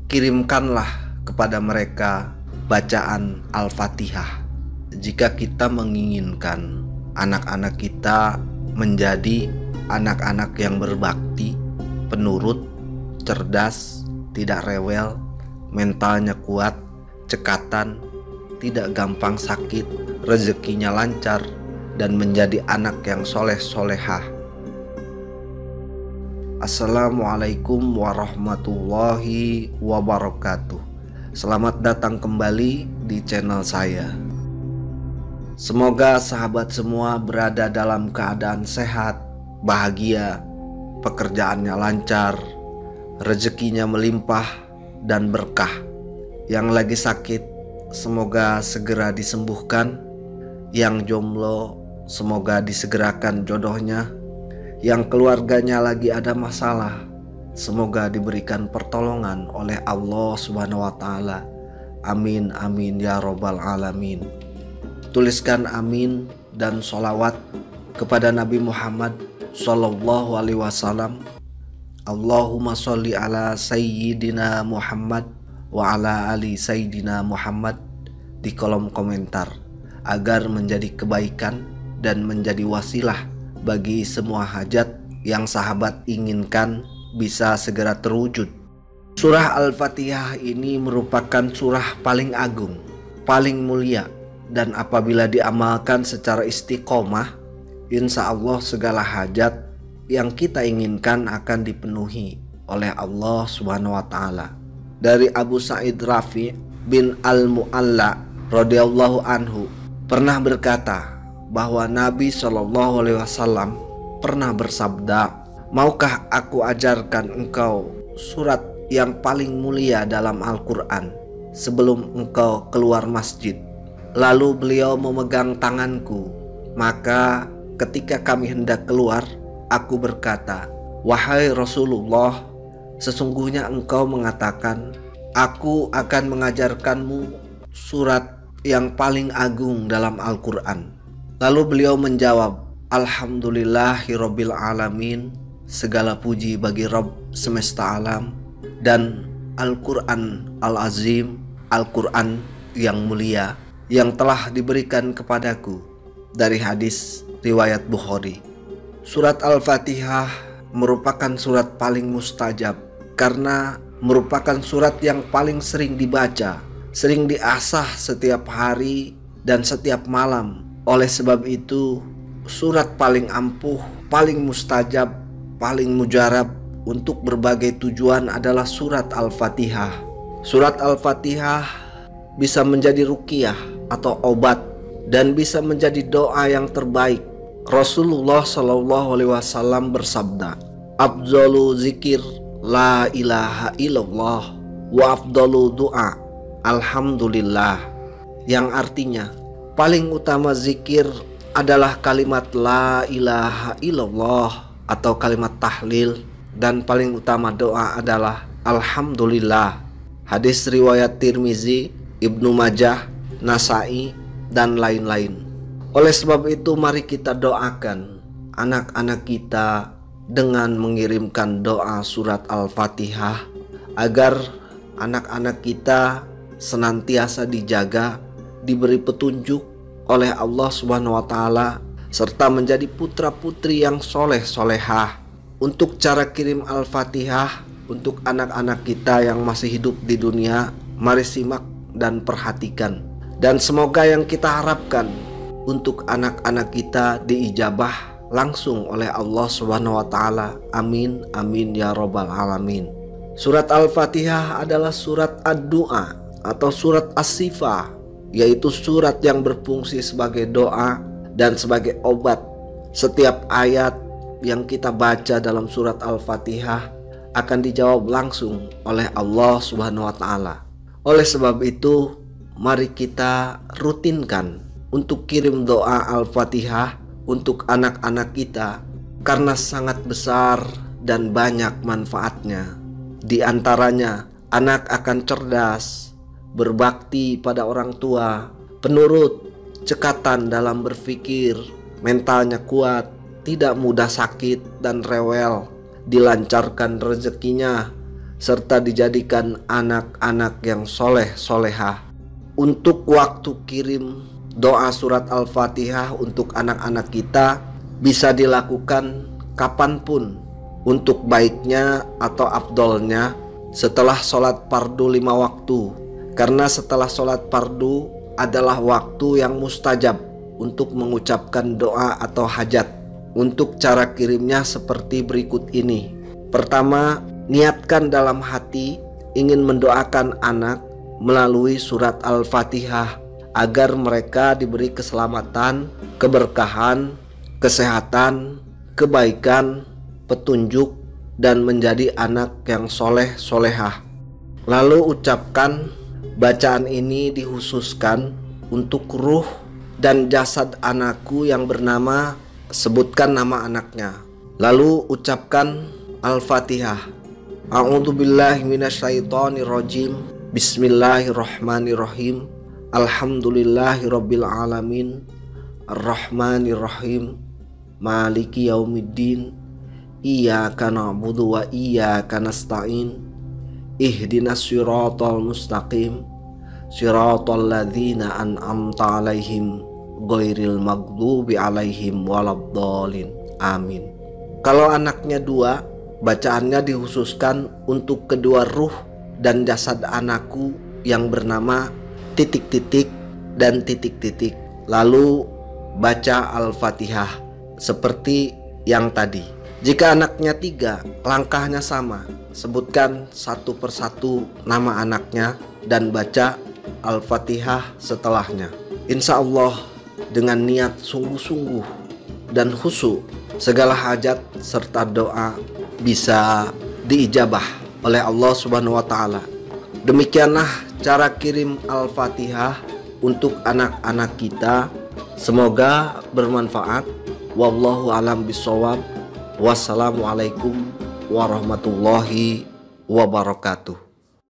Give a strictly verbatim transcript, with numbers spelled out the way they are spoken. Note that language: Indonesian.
kirimkanlah kepada mereka bacaan Al-Fatihah. Jika kita menginginkan anak-anak kita menjadi anak-anak yang berbakti, penurut, cerdas, tidak rewel, mentalnya kuat, cekatan, tidak gampang sakit, rezekinya lancar, dan menjadi anak yang soleh-solehah. Assalamualaikum warahmatullahi wabarakatuh. Selamat datang kembali di channel saya. Semoga sahabat semua berada dalam keadaan sehat, bahagia, pekerjaannya lancar, rezekinya melimpah dan berkah. Yang lagi sakit, semoga segera disembuhkan. Yang jomblo, semoga disegerakan jodohnya. Yang keluarganya lagi ada masalah, semoga diberikan pertolongan oleh Allah Subhanahu wa Ta'ala. Amin, amin ya Robbal Alamin. Tuliskan amin dan sholawat kepada Nabi Muhammad Sallallahu Alaihi Wasallam. Allahumma sholli ala Sayyidina Muhammad wa ala ali Sayyidina Muhammad di kolom komentar, agar menjadi kebaikan dan menjadi wasilah bagi semua hajat yang sahabat inginkan bisa segera terwujud. Surah Al-Fatihah ini merupakan surah paling agung, paling mulia, dan apabila diamalkan secara istiqomah, insya Allah segala hajat yang kita inginkan akan dipenuhi oleh Allah Subhanahu wa Ta'ala. Dari Abu Sa'id Rafi' bin Al-Mu'alla radhiyallahu anhu pernah berkata bahwa Nabi Shallallahu Alaihi Wasallam pernah bersabda, "Maukah aku ajarkan engkau surat yang paling mulia dalam Al-Quran sebelum engkau keluar masjid?" Lalu beliau memegang tanganku, maka ketika kami hendak keluar, aku berkata, "Wahai Rasulullah, sesungguhnya engkau mengatakan, aku akan mengajarkanmu surat yang paling agung dalam Al-Quran." Lalu beliau menjawab, "Alhamdulillahirabbil alamin, segala puji bagi Rabb semesta alam, dan Al-Quran Al-Azim, Al-Quran yang mulia, yang telah diberikan kepadaku." Dari hadis riwayat Bukhari. Surat Al-Fatihah merupakan surat paling mustajab karena merupakan surat yang paling sering dibaca, sering diasah setiap hari dan setiap malam. Oleh sebab itu, surat paling ampuh, paling mustajab, paling mujarab untuk berbagai tujuan adalah surat Al-Fatihah. Surat Al-Fatihah bisa menjadi ruqyah atau obat, dan bisa menjadi doa yang terbaik. Rasulullah Shallallahu Alaihi Wasallam bersabda, "Afdalu zikir la ilaha illallah wa afdalu doa alhamdulillah," yang artinya paling utama zikir adalah kalimat la ilaha illallah atau kalimat tahlil, dan paling utama doa adalah alhamdulillah. Hadis riwayat Tirmizi, Ibnu Majah, Nasai, dan lain-lain. Oleh sebab itu, mari kita doakan anak-anak kita dengan mengirimkan doa surat Al-Fatihah, agar anak-anak kita senantiasa dijaga, diberi petunjuk oleh Allah Subhanahu wa Ta'ala, serta menjadi putra-putri yang soleh-solehah. Untuk cara kirim Al-Fatihah untuk anak-anak kita yang masih hidup di dunia, mari simak dan perhatikan. Dan semoga yang kita harapkan untuk anak-anak kita diijabah langsung oleh Allah Subhanahu wa Ta'ala. Amin, amin ya Robbal Alamin. Surat Al-Fatihah adalah surat ad-du'a atau surat as-sifah, yaitu surat yang berfungsi sebagai doa dan sebagai obat. Setiap ayat yang kita baca dalam surat Al-Fatihah akan dijawab langsung oleh Allah Subhanahu wa Ta'ala. Oleh sebab itu, mari kita rutinkan untuk kirim doa Al-Fatihah untuk anak-anak kita, karena sangat besar dan banyak manfaatnya. Di antaranya, anak akan cerdas, berbakti pada orang tua, penurut, cekatan dalam berpikir, mentalnya kuat, tidak mudah sakit dan rewel, dilancarkan rezekinya, serta dijadikan anak-anak yang soleh solehah. Untuk waktu kirim doa surat Al-Fatihah untuk anak-anak kita bisa dilakukan kapanpun. Untuk baiknya atau afdolnya setelah sholat fardu lima waktu, karena setelah sholat fardu adalah waktu yang mustajab untuk mengucapkan doa atau hajat. Untuk cara kirimnya seperti berikut ini. Pertama, niatkan dalam hati ingin mendoakan anak melalui surat Al-Fatihah agar mereka diberi keselamatan, keberkahan, kesehatan, kebaikan, petunjuk, dan menjadi anak yang soleh solehah. Lalu ucapkan bacaan ini dikhususkan untuk ruh dan jasad anakku yang bernama, sebutkan nama anaknya. Lalu ucapkan Al-Fatihah. A'udzubillahi minasyaitonirrajim. Bismillahirrahmanirrahim. Alhamdulillahirabbil alamin. Arrahmanirrahim. Maliki yaumiddin. Iyyaka na'budu wa iyyaka nasta'in. Ihdinas siratal mustaqim. Siratal ladzina an'amta 'alaihim ghairil maghdubi 'alaihim waladdallin. Amin. Kalau anaknya dua, bacaannya dikhususkan untuk kedua ruh dan jasad anakku yang bernama titik-titik dan titik-titik. Lalu baca Al-Fatihah seperti yang tadi. Jika anaknya tiga, langkahnya sama. Sebutkan satu persatu nama anaknya dan baca Al-Fatihah setelahnya. Insya Allah dengan niat sungguh-sungguh dan khusyuk, segala hajat serta doa bisa diijabah oleh Allah Subhanahu wa Ta'ala. Demikianlah cara kirim Al-Fatihah untuk anak-anak kita. Semoga bermanfaat. Wallahu alam bisawab. Wassalamualaikum warahmatullahi wabarakatuh.